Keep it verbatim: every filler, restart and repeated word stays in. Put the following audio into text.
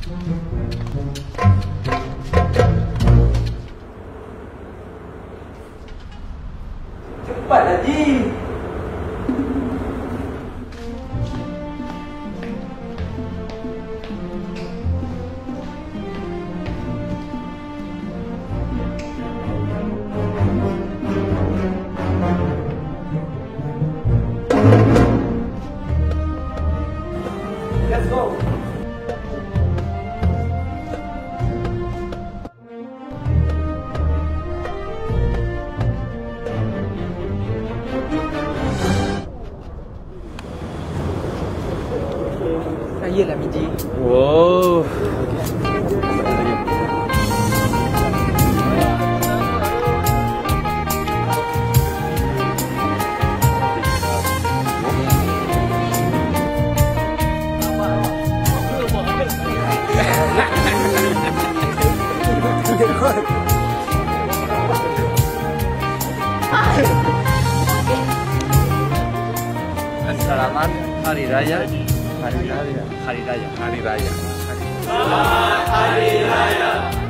Cepat Haji. Let's go. Saya lah Miji. Wow. Selamat Hari Raya. Hari Raya. Hari Raya. Hari Raya. Selamat Hari Raya.